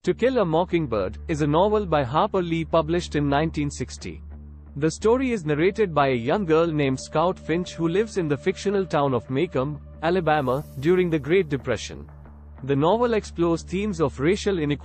To Kill a Mockingbird is a novel by Harper Lee published in 1960. The story is narrated by a young girl named Scout Finch who lives in the fictional town of Macomb, Alabama, during the Great Depression. The novel explores themes of racial inequality,